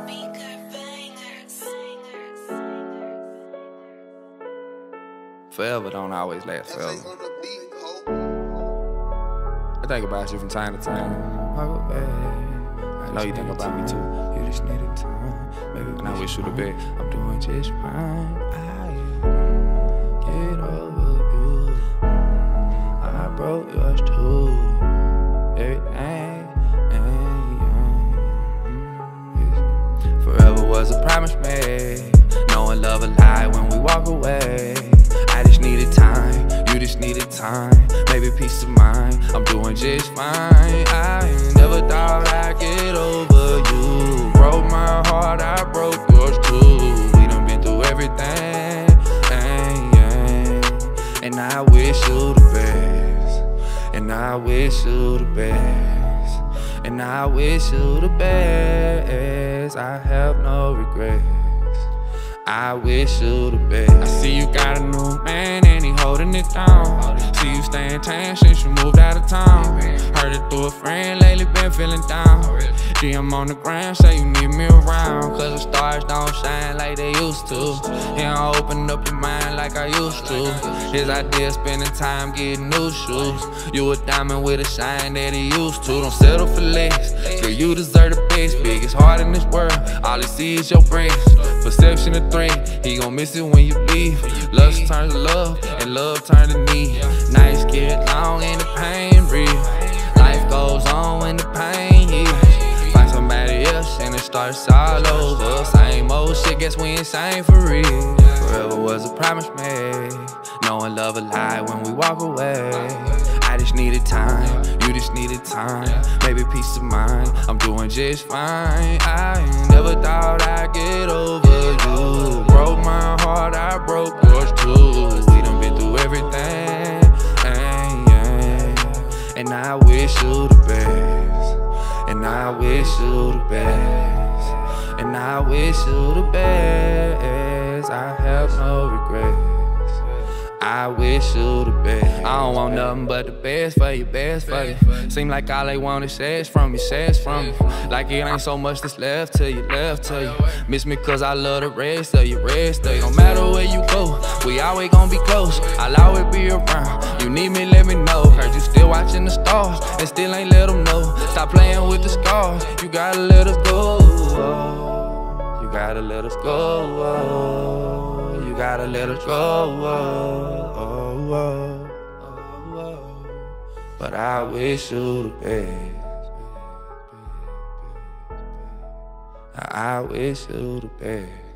Forever don't always last forever. I think about you from time to time. I know you think about me too. You just needed time, baby. And I wish you the best. I'm doing just fine. I get over you. I broke yours too. Everything. Forever was a promise made. Knowing love a lie when we walk away. I just needed time, you just needed time. Maybe peace of mind, I'm doing just fine. I never thought I'd get over you. Broke my heart, I broke yours too. We done been through everything, and I wish you the best. And I wish you the best. And I wish you the best. I have no regrets. I wish you the best. I see you got a new man and he holding it down. See you staying tan since you moved out of town. Heard it through a friend, lately been feeling down. DM on the ground, say you need me around. Cause the stars don't shine like they used to. He don't open up your mind like I used to. His idea spending time getting new shoes. You a diamond with a shine that he used to. Don't settle for less, girl, you deserve the best. Biggest heart in this world, all he sees is your breast. Perception of three, he gon' miss it when you leave. Lust turns to love, and love turns to need. Nights get long and the pain real. Life goes on when the pain heals. Find somebody else and it starts all over. Same old shit, guess we insane for real. Forever was a promise made. Knowing love a lie when we walk away. I just needed time, you just needed time. Maybe peace of mind, I'm doing just fine. I never thought I'd get over you. Broke my heart, I broke yours too. We done been through everything, and I wish you the best. And I wish you the best. And I wish you the best. I have no regrets. I wish you the best. I don't want nothing but the best for you, best for you. Seem like all they want is sex from you, sex from you. Like it ain't so much that's left to you, left to you. Miss me cause I love the rest of you, rest of you. No matter where you go, we always gon' be close. I'll always be around. You need me, let me know. Heard you still watching the stars and still ain't let them know. Stop playing with the scars, you gotta let us go. You gotta let us go. You gotta let us go. But I wish you the best. I wish you the best.